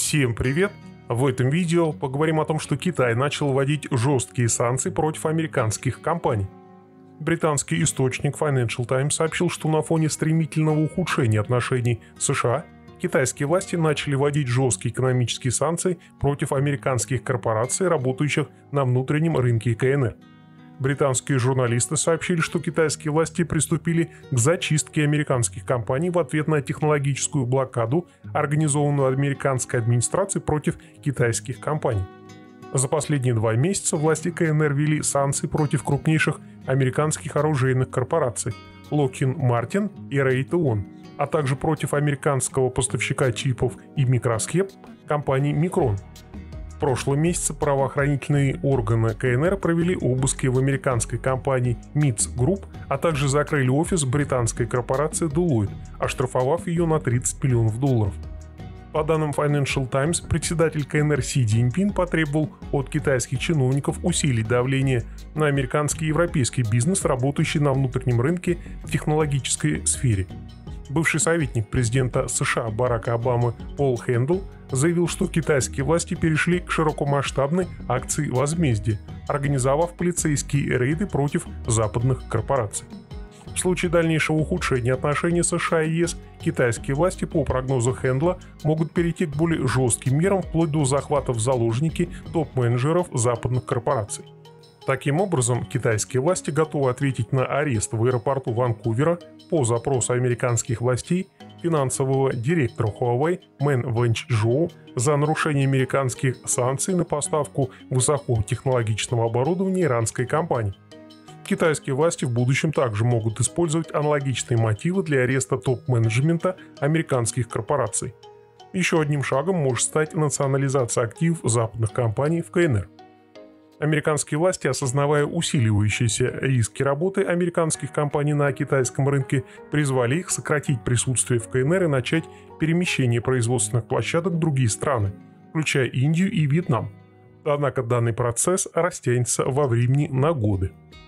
Всем привет! В этом видео поговорим о том, что Китай начал вводить жесткие санкции против американских компаний. Британский источник Financial Times сообщил, что на фоне стремительного ухудшения отношений с США китайские власти начали вводить жесткие экономические санкции против американских корпораций, работающих на внутреннем рынке КНР. Британские журналисты сообщили, что китайские власти приступили к зачистке американских компаний в ответ на технологическую блокаду, организованную американской администрацией против китайских компаний. За последние 2 месяца власти КНР ввели санкции против крупнейших американских оружейных корпораций Lockheed Martin и Raytheon, а также против американского поставщика чипов и микросхем компании Micron. В прошлом месяце правоохранительные органы КНР провели обыски в американской компании MITS Group, а также закрыли офис британской корпорации Deloitte, оштрафовав ее на $30 миллионов. По данным Financial Times, председатель КНР Си Цзиньпин потребовал от китайских чиновников усилить давление на американский и европейский бизнес, работающий на внутреннем рынке в технологической сфере. Бывший советник президента США Барака Обамы Пол Хендл заявил, что китайские власти перешли к широкомасштабной акции возмездия, организовав полицейские рейды против западных корпораций. В случае дальнейшего ухудшения отношений США и ЕС, китайские власти, по прогнозу Хендла, могут перейти к более жестким мерам вплоть до захвата в заложники топ-менеджеров западных корпораций. Таким образом, китайские власти готовы ответить на арест в аэропорту Ванкувера по запросу американских властей финансового директора Huawei Мэн Вэньчжоу за нарушение американских санкций на поставку высокотехнологичного оборудования иранской компании. Китайские власти в будущем также могут использовать аналогичные мотивы для ареста топ-менеджмента американских корпораций. Еще одним шагом может стать национализация активов западных компаний в КНР. Американские власти, осознавая усиливающиеся риски работы американских компаний на китайском рынке, призвали их сократить присутствие в КНР и начать перемещение производственных площадок в другие страны, включая Индию и Вьетнам. Однако данный процесс растянется во времени на годы.